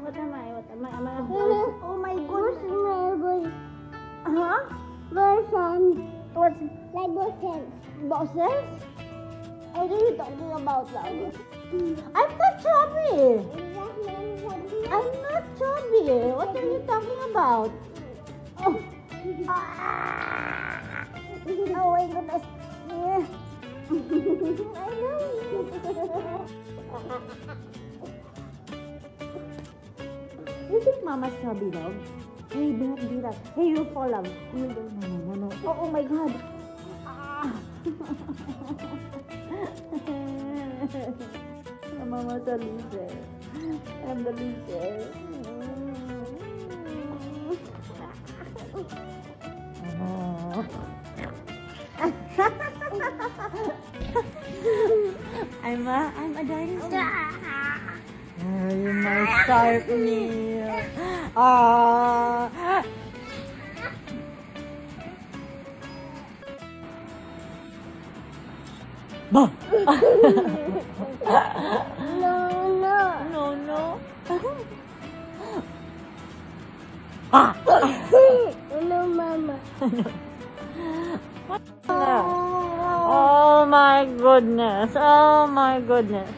What am I? Oh my goodness. Huh? Version. What's Like version. bosses? What are you talking about, Laura? I'm not chubby. I'm not chubby. What are you talking about? Oh, oh my goodness. Yeah. I know. You think Mama's chubby, dog? Hey, do not do that. Hey, you fall out. No. Oh my God. Mama's a loser. I'm the loser. I'm a dinosaur. You're my shark meal. Bah. No. No, Mama. What? Oh my goodness. Oh my goodness.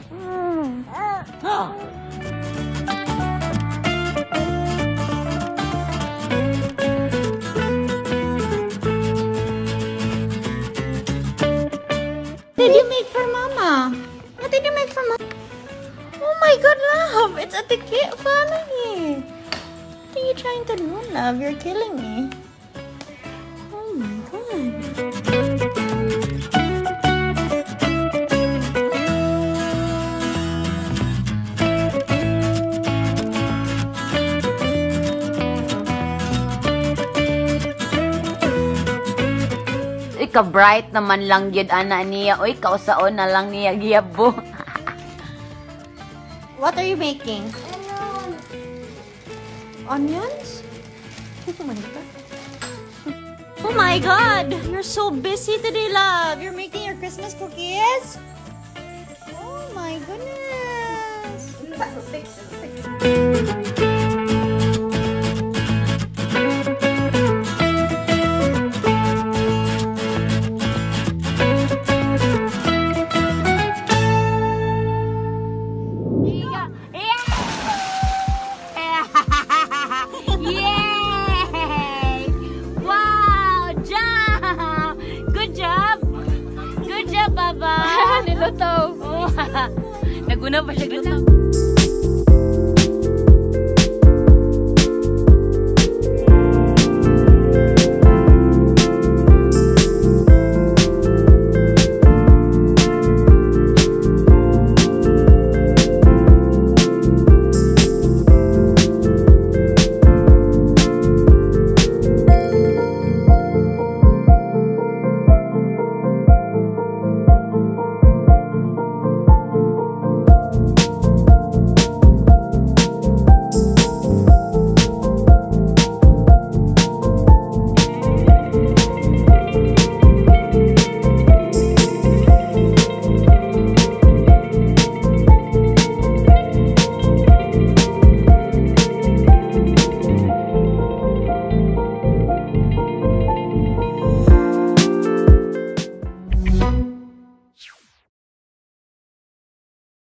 What did you make for Mama? What did you make for Mama? Oh my God, love! It's a ticket family. What are you trying to do, love? You're killing me. Oh my God. Ka-bright naman lang yun, ana niya. Uy, kausaon na lang niya, giyabo. What are you making? Onions? Oh my God. Oh my God! You're so busy today, love. You're making your Christmas cookies? Oh my goodness. Baba! Niluto! Naguna pa siya luto.